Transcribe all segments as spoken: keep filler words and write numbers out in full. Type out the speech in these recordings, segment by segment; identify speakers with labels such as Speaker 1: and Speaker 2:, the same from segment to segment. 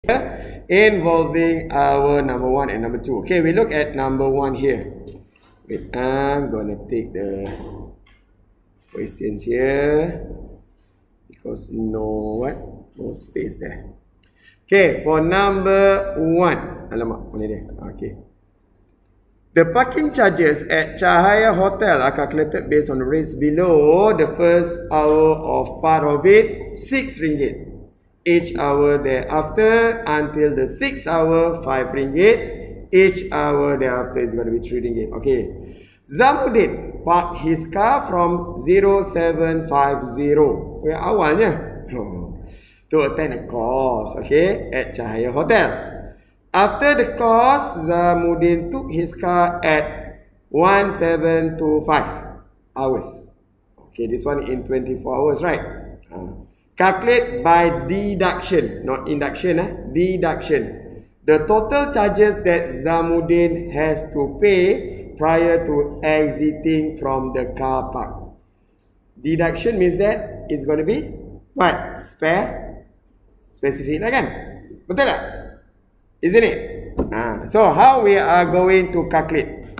Speaker 1: involving our number one and number two. Okay, we look at number one here. Wait, I'm gonna take the questions here because no what? No space there. Okay, for number one. Alamak, mana dia? Okay. The parking charges at Cahaya Hotel are calculated based on the rates below. The first hour of part of it, six ringgit. Each hour thereafter until the sixth hour, five ringgit. Each hour thereafter is going to be three ringgit. Okay. Zamudin parked his car from zero seven five zero. Where awalnya? To attend a course, okay, at Cahaya Hotel. After the course, Zamudin took his car at one seven two five hours. Okay, this one in twenty-four hours, right? Uh, calculate by deduction, not induction, eh? Deduction. The total charges that Zamudin has to pay prior to exiting from the car park. Deduction means that it's going to be what? Spare? Specific lah kan? Betul tak? Isn't it? Ah, so how we are going to calculate?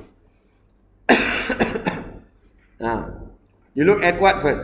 Speaker 1: ah, you look at what first?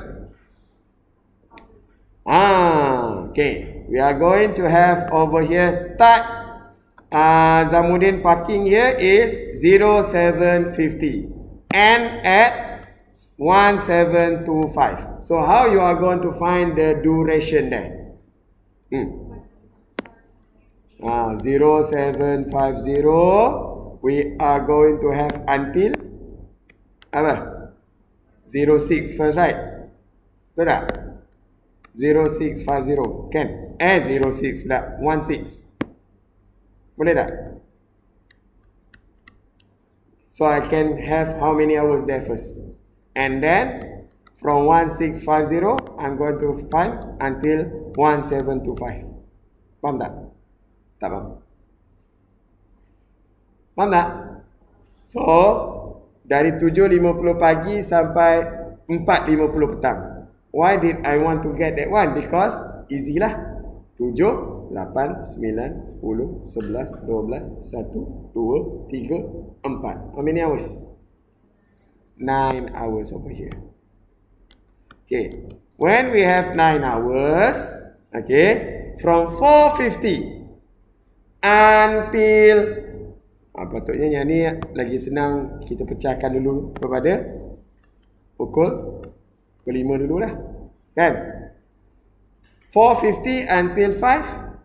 Speaker 1: Ah, okay. We are going to have over here start. Uh, Zamudin parking here is zero seven fifty and at one seven two five. So how you are going to find the duration there? Hmm. Ah, zero seven five zero. We are going to have until apa? zero six first, right? Betul tak? zero six five zero. Kan? Eh, zero six pula. one six. Boleh tak? So I can have how many hours there first? And then from one six five zero, I'm going to find until one seven two five. Faham tak? Tak faham? Faham tak? So, dari tujuh lima puluh pagi sampai empat lima puluh petang. Why did I want to get that one? Because easy lah. tujuh, lapan, sembilan, sepuluh, sebelas, dua belas, satu, dua, tiga, empat. How many hours? nine hours over here. Okay. When we have nine hours, okay, from four fifty until ah, patutnya yang ni lagi senang kita pecahkan dulu kepada pukul lima dulu lah, kan? four fifty until five,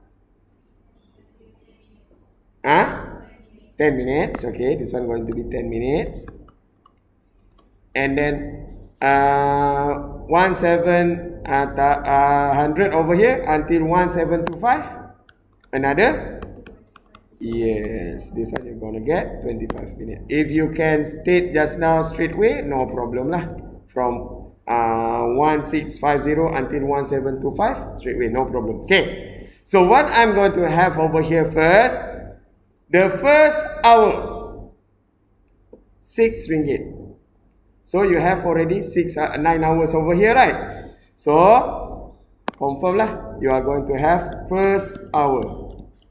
Speaker 1: ah, ten minutes. Okay, this one going to be ten minutes, and then uh, one seven uh, uh, hundred over here until one seven two five. Another, yes, this one you're gonna get twenty-five minutes. If you can state just now straight away, no problem lah. From uh, one six five zero until one seven two five, straight away, no problem. Okay, so what I'm going to have over here first, the first hour, six ringgit. So you have already six, uh, nine hours over here, right? So confirm lah, you are going to have first hour.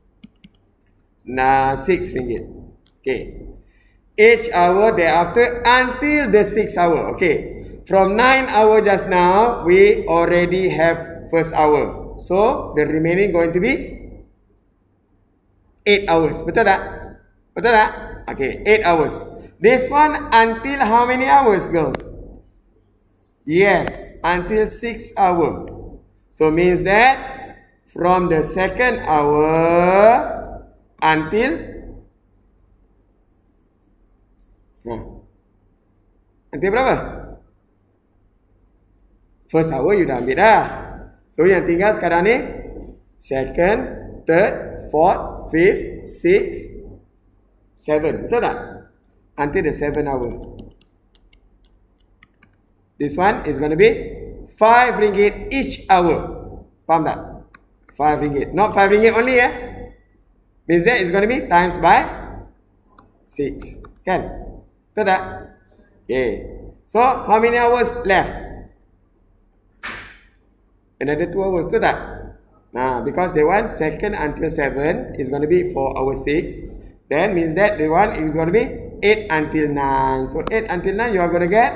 Speaker 1: Nah, six ringgit. Okay. Each hour thereafter until the sixth hour. Okay. From nine hour just now, we already have first hour. So the remaining going to be eight hours. Betul tak? Betul tak? Okay, eight hours. This one until how many hours, girls? Yes, until six hour. So means that from the second hour until nah, until berapa? First hour you dah ambil dah. So yang tinggal sekarang ni second, third, fourth, fifth, sixth, seven. Betul tak? Until the seven hour. This one is going to be five ringgit each hour. Faham tak? five ringgit. Not five ringgit only, eh? Means that it's going to be times by six. Kan? Betul tak? Okay. So, how many hours left? Another two hours, betul tak? Nah, because they want second until seven is going to be for hour six. Then means that the one is going to be eight until nine. So eight until nine, you are going to get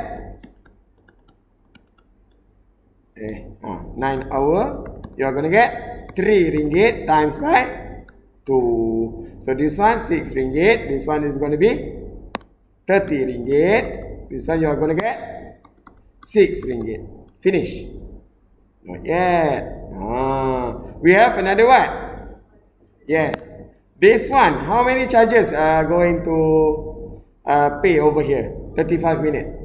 Speaker 1: eh, ah, nine hour. You are going to get three ringgit times by two. So this one six ringgit. This one is going to be thirty ringgit. This one you are going to get six ringgit. Finish. Not yet. Ah, we have another one. Yes. This one, how many charges are going to uh, pay over here? thirty-five minutes.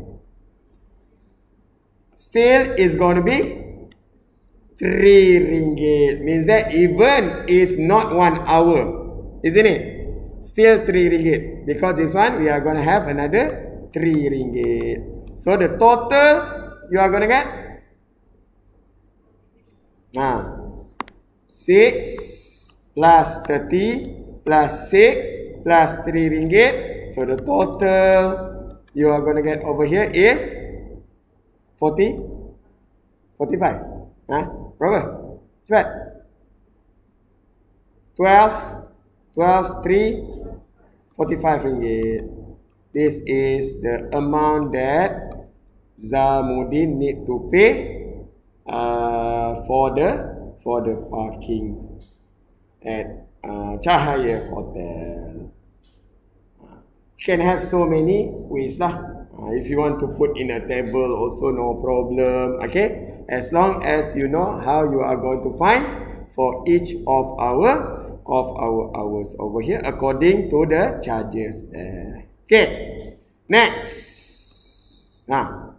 Speaker 1: Still is going to be three ringgit. Means that even is not one hour. Isn't it? Still three ringgit. Because this one, we are going to have another three ringgit. So the total you are going to get? Now, six plus thirty plus six plus three ringgit. So the total you are going to get over here is forty, forty-five. Huh? Berapa? Cepat. twelve, twelve, three, forty-five ringgit. This is the amount that Zamudin need to pay uh, for the for the parking at uh, Cahaya Hotel. Uh, can have so many ways lah. Uh, if you want to put in a table also no problem. Okay, as long as you know how you are going to find for each of our of our hours over here according to the charges there. Okay, next. Nah,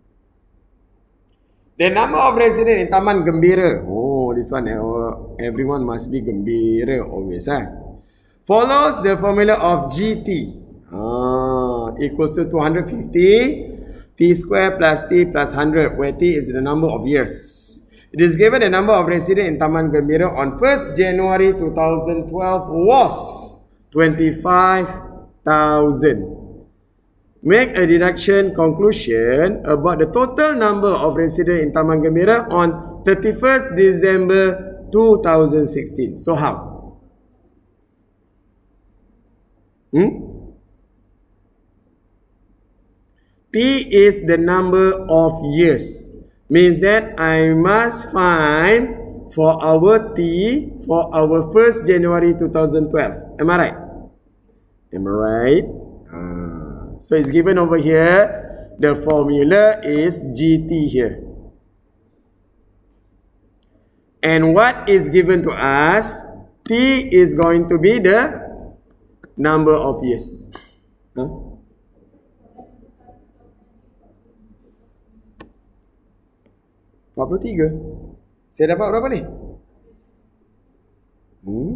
Speaker 1: the number of residents in Taman Gembira. Oh, this one everyone must be gembira always. Huh? Follows the formula of G T. Ah, equals to two hundred fifty T square plus T plus one hundred, where T is the number of years. It is given the number of residents in Taman Gembira on first January two thousand twelve was twenty-five thousand. Make a deduction conclusion about the total number of residents in Taman Gembira on thirty-first December two thousand sixteen. So how? Hmm? T is the number of years. Means that I must find for our T for our first January two thousand twelve. Am I right? Am I right? Uh, so it's given over here. The formula is G T here. And what is given to us? T is going to be the number of years. Huh? empat puluh tiga. Saya dapat berapa ni? Hmm?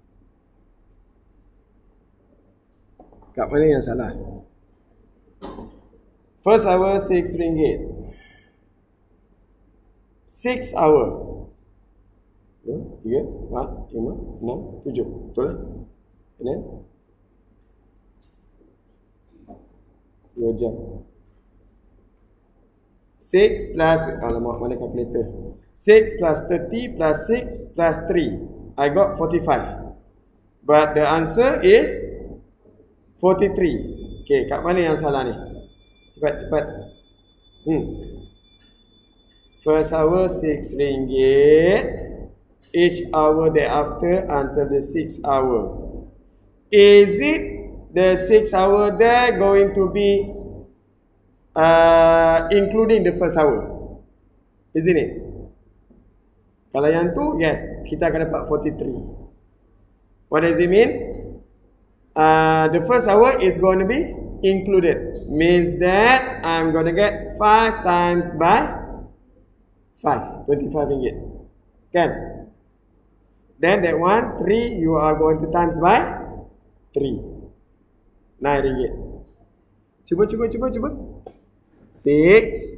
Speaker 1: Kat mana yang salah? First hour six ringgit. Six hour. Tiga, empat, lima, enam, tujuh. Betul lah? And then? Dua jam. Six plus, alamak mana calculator? Six plus thirty plus six plus three. I got forty-five. But the answer is forty-three. Okay, kat mana yang salah ni? Cepat, cepat. Hmm. First hour six ringgit. Each hour thereafter until the six hour. Is it the six hour there going to be uh, including the first hour? Isn't it? Kalau yang tu, yes, kita akan dapat forty-three. What does it mean? Uh, the first hour is going to be included. Means that I'm going to get five times by five. twenty-five ringgit. Kan? Then that one, three, you are going to times by three. nine ringgit. Cuba, cuba, cuba, cuba. six.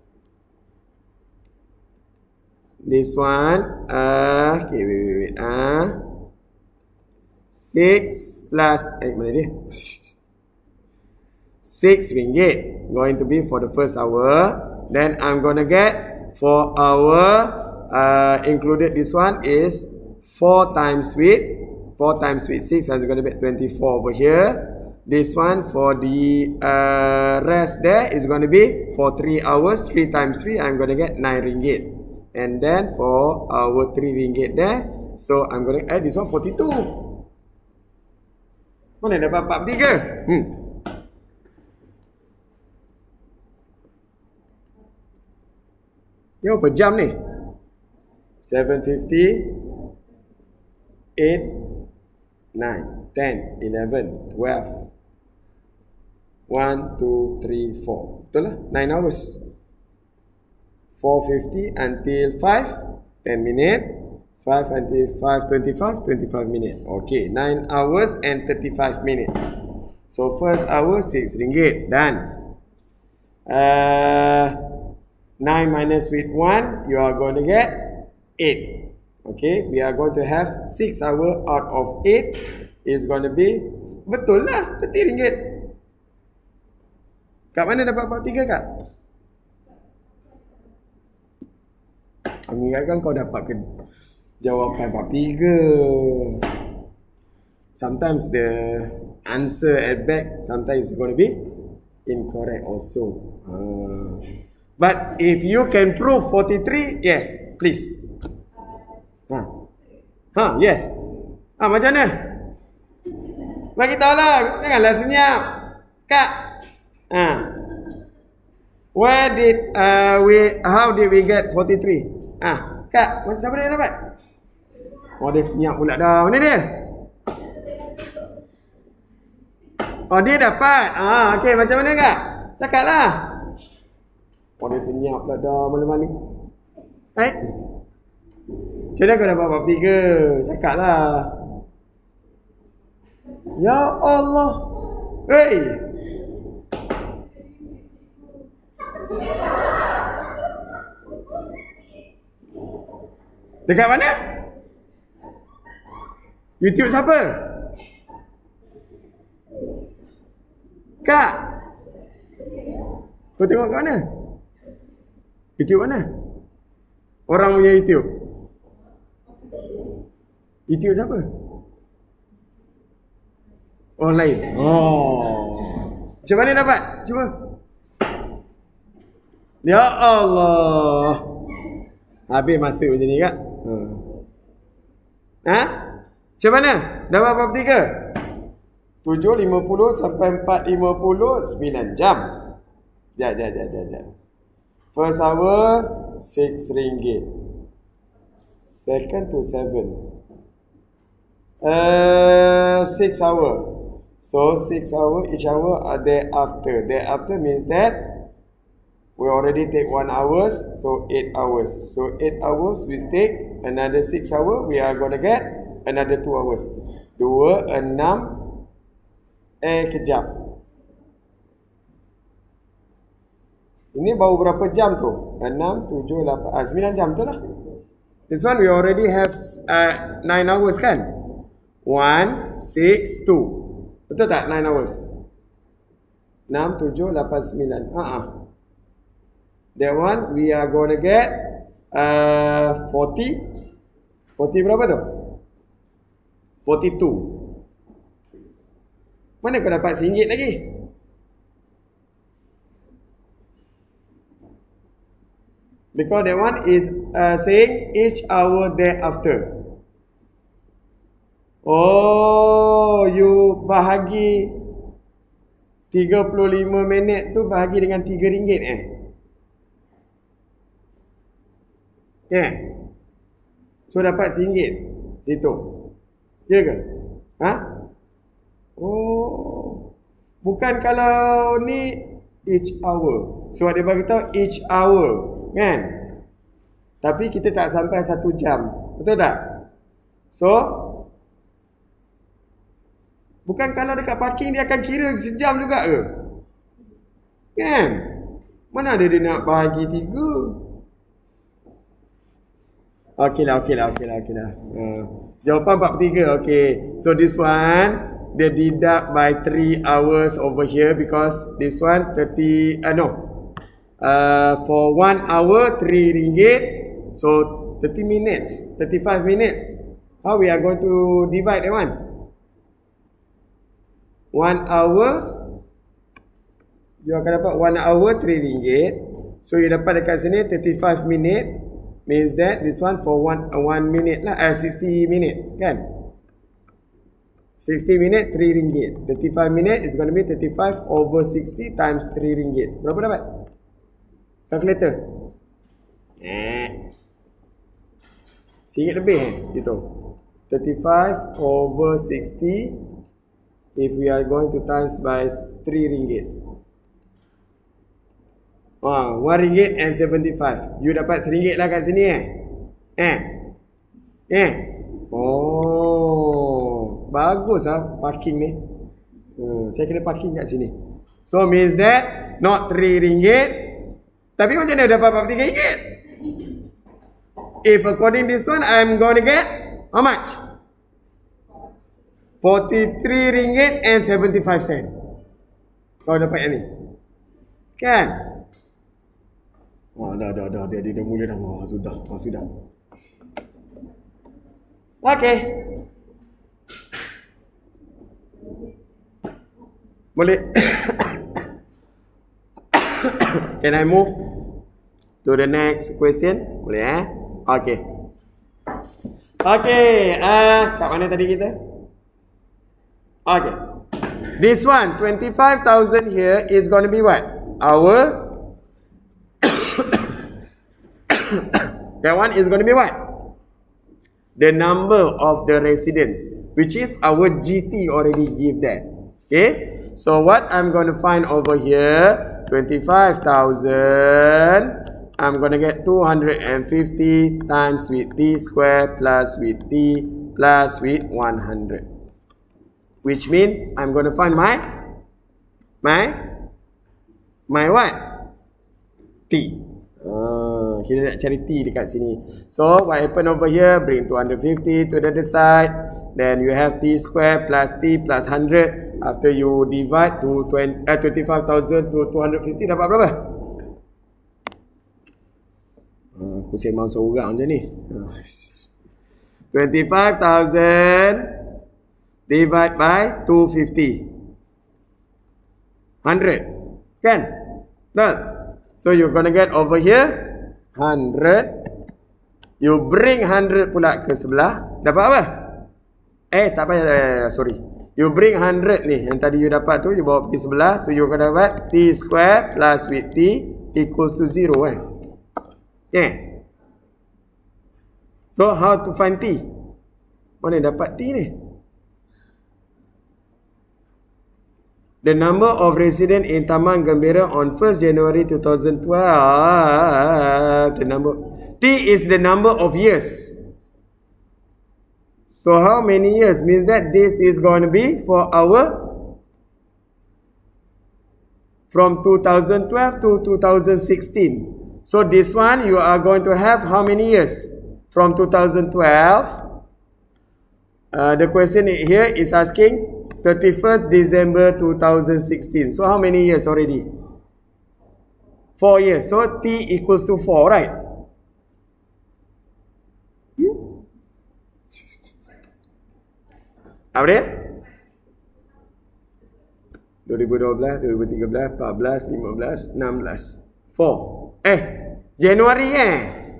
Speaker 1: This one, uh, okay, wait, wait, wait. Uh, six plus, eh, mana dia? six ringgit. Going to be for the first hour. Then I'm going to get for our uh, included this one is four times with four times with six, I'm going to be twenty-four over here. This one for the uh, rest there is going to be for three hours, three times three, I'm going to get nine ringgit. And then for our three ringgit there, so I'm going to add this one forty-two. Mana dapat empat puluh tiga? Hmm. Ni berapa jam ni? seven fifty, eight, nine, ten, eleven, twelve, one, two, three, four. Betul lah? nine hours. four fifty until five, ten minit. five until five twenty-five, twenty-five minit. Okay, nine hours and thirty-five minutes. So first hour six ringgit. Done. Uh, nine minus with one, you are going to get eight. Okay, we are going to have six hour out of eight is going to be, betul lah, thirty ringgit. Kat mana dapat empat puluh tiga kak? Aku ingatkan kau dapat ke jawapan empat puluh tiga. Sometimes the answer at back sometimes is going to be incorrect also. Uh, but if you can prove forty-three, yes, please. Ha, ha, yes. Ah, macam mana? Bagi tahu lah, janganlah senyap, kak. Ah, where did uh, we? How did we get forty-three? Ah, kak, macam siapa dia dapat? Oh, dia senyap pula dah. Mana dia? Oh, dia dapat. Ah, okey, macam mana kak? Cakaplah. Oh, dia senyap pula dah malu-malu. Baik. Macam mana kau dapat empat puluh tiga? Cakaplah. Ya Allah. Hei. Dekat mana? YouTube siapa? Kak. Kau tengok kat mana? YouTube mana? Orang punya YouTube. YouTube siapa? Orang lain. Oh. Macam mana dapat? Cuba. Ya Allah. Habis masuk macam ni kak. Hmm. Ha? Macam mana? Dapat berapa tiga? tujuh lima puluh sampai empat lima puluh, sembilan jam. Jap, jap, jap, jap, jap. First hour, six ringgit. Second to seven. Uh, six hour. So, six hour, each hour are thereafter. Thereafter means that we already take one hours, so eight hours. So eight hours we take another six hour. We are gonna get another two hours. Dua, enam, eh kejap. Ini baru berapa jam tu? Enam, tujuh, lapan, ah sembilan jam tu lah. This one we already have uh, nine hours kan? One, six, two. Betul tak? Nine hours. Enam, tujuh, lapan, sembilan. Ah ah. That one we are going to get uh, forty. forty berapa tu? forty-two. Mana kau dapat singgit lagi? Because that one is uh, saying each hour thereafter. Oh, you bahagi tiga puluh lima minit tu bahagi dengan tiga ringgit eh? Ya. Yeah. So dapat singgit. Hitung. Ya ke? Ha? Oh. Bukan kalau ni each hour. So dia bagi tahu each hour, kan? Tapi kita tak sampai satu jam. Betul tak? So bukan kalau dekat parking dia akan kira sejam juga ke? Kan? Mana ada dia nak bahagi tiga? Okey lah, okey lah, okey lah, okey lah. Uh, jawapan empat puluh tiga, okey. So this one, dia deduct by three hours over here because this one thirty, uh, no. Uh, for one hour, three ringgit. So thirty minutes, thirty-five minutes. How we are going to divide that one? One hour, you akan dapat one hour three ringgit. So you dapat dekat sini thirty-five minute, means that this one for one uh, one minute lah, uh, sixty minute kan? sixty minute three ringgit. thirty-five minute is going to be thirty-five over sixty times three ringgit. Berapa dapat? Calculator. Eh. Singgit lebih eh gitu. thirty-five over sixty, if we are going to times by three ringgit. Wah, one ringgit and seventy-five. You dapat seringgit lah kat sini eh. Eh. Eh. Oh, bagus ah parking ni. Hmm, saya kena parking kat sini. So means that not three ringgit. Tapi macam mana dapat empat puluh tiga ringgit? If according this one, I'm going to get how much? forty-three ringgit and seventy-five sen. Kau dapat yang ni. Kan? Oh, dah, dah, dah. Dia, dia, dia mula dah. Oh, sudah. Oh, sudah. Okay. Boleh. Can I move to the next question? Boleh eh? Okay. Okay. Uh, kat mana tadi kita? Okay. This one, twenty-five thousand here is going to be what? Our... that one is going to be what? The number of the residents, which is our G T already give that. Okay? So what I'm going to find over here, twenty-five thousand, I'm going to get two hundred fifty times with T square plus with T plus with one hundred. Which means I'm going to find my, my, my what? T. Uh, kita nak cari T dekat sini. So what happen over here? Bring two hundred fifty to the other side. Then you have T square plus T plus one hundred. After you divide to twenty-five thousand to two hundred fifty, dapat berapa? Uh, aku sembang seorang je ni. twenty-five thousand divide by two hundred fifty. one hundred. Kan? Betul? So you're gonna get over here one hundred. You bring one hundred pula ke sebelah. Dapat apa? Eh tak payah, eh, sorry. You bring one hundred ni, yang tadi you dapat tu, you bawa pergi sebelah. So you akan dapat T square plus with T equals to zero eh. Okay. So how to find T? Mana dapat T ni? The number of residents in Taman Gembira on first January two thousand twelve. The number T is the number of years. So how many years? Means that this is going to be for our from two thousand twelve to two thousand sixteen. So this one you are going to have how many years? From two thousand twelve. Uh, the question here is asking thirty-first December two thousand sixteen. So how many years already? four years. So T equals to four, right? Hmm? Apa dia? dua ribu dua belas, dua ribu tiga belas, empat belas, lima belas, enam belas. four. Eh, Januari eh?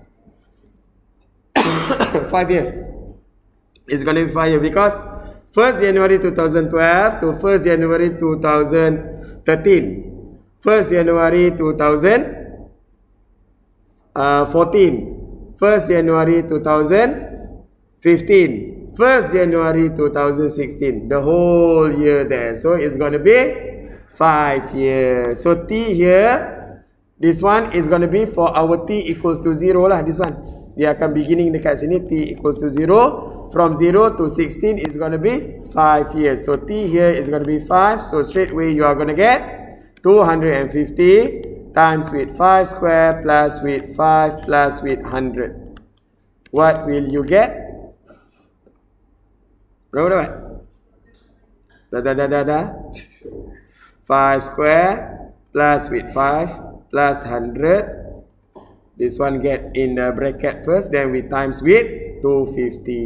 Speaker 1: five years. It's going to be five years because first January two thousand twelve to first January two thousand thirteen. first January two thousand fourteen. first January two thousand fifteen. first January two thousand sixteen. The whole year there. So it's going to be five years. So T here, this one is going to be for our T equals to zero lah. This one. Dia akan beginning dekat sini. T equals to zero. From zero to sixteen is going to be five years. So T here is going to be five. So straight away you are going to get two hundred fifty times with five square plus with five plus with one hundred. What will you get? Berapa dapat? Dah dah dah dah dah. five square plus with five plus one hundred This one get in the bracket first, then we times with two hundred fifty.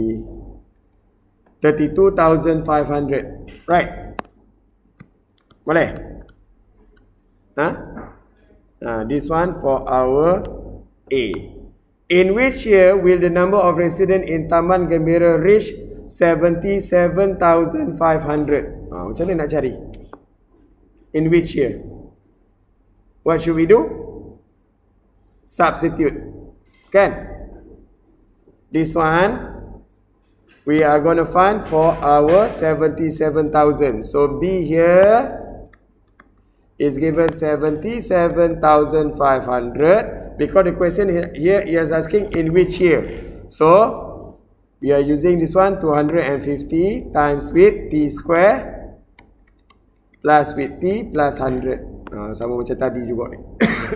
Speaker 1: thirty-two thousand five hundred. Right? Boleh? Huh? Uh, this one for our A. In which year will the number of residents in Taman Gembira reach seventy-seven thousand five hundred? Ah, macam mana nak cari? In which year? What should we do? Substitute. Kan? This one, we are going to find for our seventy-seven thousand. So B here is given seventy-seven thousand five hundred. Because the question here is asking in which year. So, we are using this one, two hundred fifty times with T square plus with T plus one hundred. Uh, sama macam tadi juga ni.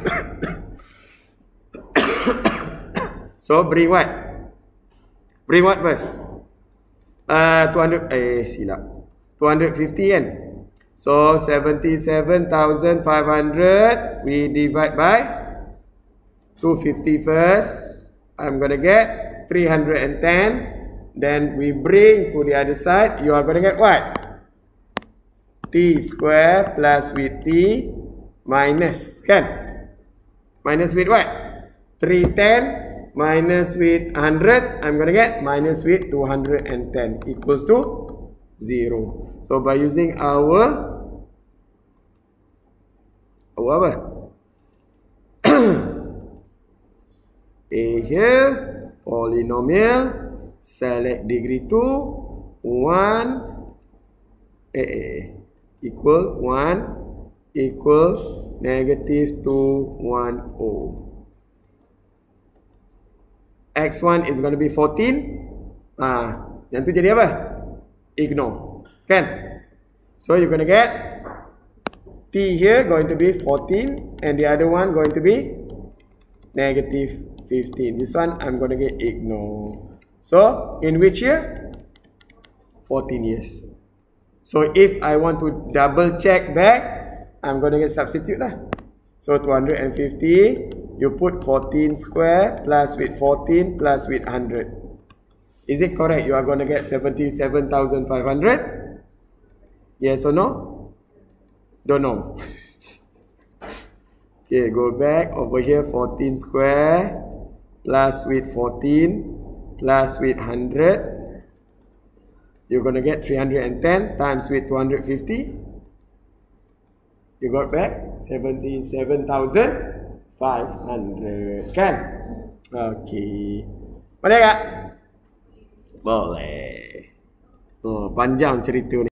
Speaker 1: So, bring what? Bring what first? Uh, two hundred, eh silap. two hundred fifty kan? So, seventy-seven thousand five hundred, we divide by two hundred fifty first. I'm going to get three hundred ten. Then we bring to the other side. You are going to get what? T square plus with T minus. Kan? Minus with what? three hundred ten minus with one hundred. I'm going to get minus with two hundred ten equals to zero. So by using our our apa? A here, polynomial, select degree two, one, A, A, equal one, equal negative two, one, O. X one is going to be fourteen. Ah, yang tu jadi apa? Ignore. Kan? So you're going to get T here going to be fourteen and the other one going to be negative fifteen. This one I'm going to get ignore. So, in which year? fourteen years. So, if I want to double check back, I'm going to get substitute lah. So, two hundred fifty, you put fourteen square plus with fourteen plus with one hundred. Is it correct? You are going to get seventy-seven thousand five hundred? Yes or no? Don't know. Okay, go back over here, fourteen square plus with fourteen plus with one hundred. You're going to get three hundred ten times with two hundred fifty. You got back seventy-seven thousand five hundred. Kan? Okay. Boleh tak? Boleh. Oh, panjang cerita ni.